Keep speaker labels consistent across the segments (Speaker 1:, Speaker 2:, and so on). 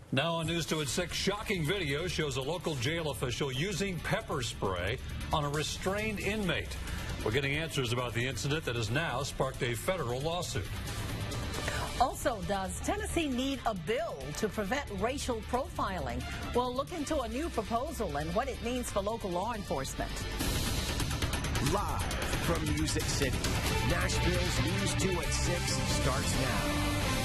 Speaker 1: Now on News 2 at 6, shocking video shows a local jail official using pepper spray on a restrained inmate. We're getting answers about the incident that has now sparked a federal lawsuit.
Speaker 2: Also, does Tennessee need a bill to prevent racial profiling? We'll look into a new proposal and what it means for local law enforcement.
Speaker 3: Live from Music City, Nashville's News 2 at 6 starts now.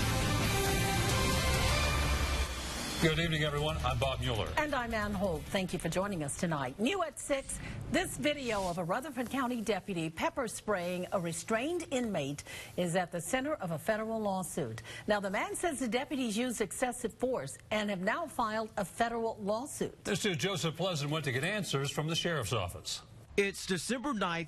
Speaker 1: Good evening, everyone. I'm Bob Mueller.
Speaker 2: And I'm Ann Holt. Thank you for joining us tonight. New at 6, this video of a Rutherford County deputy pepper spraying a restrained inmate is at the center of a federal lawsuit. Now, the man says the deputies used excessive force and have now filed a federal lawsuit.
Speaker 1: This is Joseph Pleasant went to get answers from the sheriff's office.
Speaker 4: It's December 9th,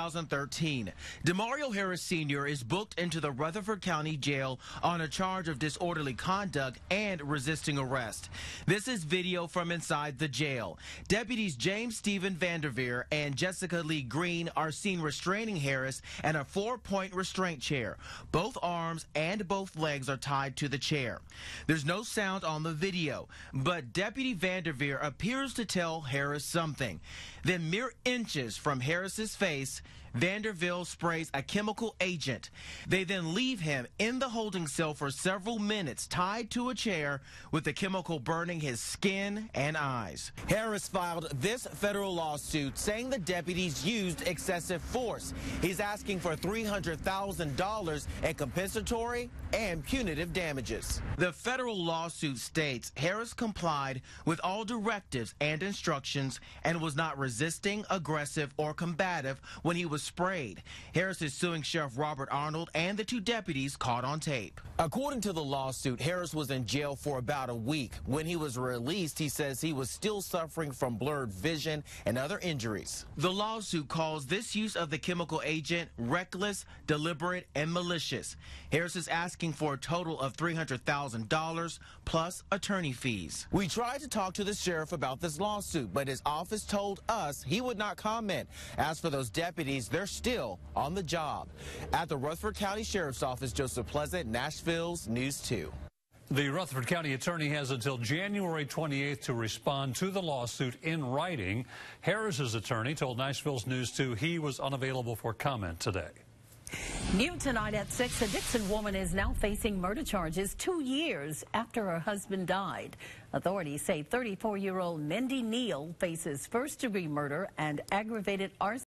Speaker 4: 2013. DeMario Harris Sr. is booked into the Rutherford County Jail on a charge of disorderly conduct and resisting arrest. This is video from inside the jail. Deputies James Stephen Vanderveer and Jessica Lee Green are seen restraining Harris and a 4-point restraint chair. Both arms and both legs are tied to the chair. There's no sound on the video, but Deputy Vanderveer appears to tell Harris something. Then mere inches from Harris's face, Vanderveer sprays a chemical agent. They then leave him in the holding cell for several minutes, tied to a chair with the chemical burning his skin and eyes. Harris filed this federal lawsuit saying the deputies used excessive force. He's asking for $300,000 in compensatory and punitive damages. The federal lawsuit states Harris complied with all directives and instructions and was not resisting, aggressive, or combative when he was sprayed. Harris is suing Sheriff Robert Arnold and the two deputies caught on tape. According to the lawsuit, Harris was in jail for about a week. When he was released, he says he was still suffering from blurred vision and other injuries. The lawsuit calls this use of the chemical agent reckless, deliberate, and malicious. Harris is asking for a total of $300,000 plus attorney fees. We tried to talk to the sheriff about this lawsuit, but his office told us he would not comment. As for those deputies, they're still on the job. At the Rutherford County Sheriff's Office, Joseph Pleasant, Nashville's News 2.
Speaker 1: The Rutherford County attorney has until January 28th to respond to the lawsuit in writing. Harris's attorney told Nashville's News 2 he was unavailable for comment today.
Speaker 2: New tonight at 6, a Dixon woman is now facing murder charges 2 years after her husband died. Authorities say 34-year-old Mindy Neal faces first-degree murder and aggravated arson.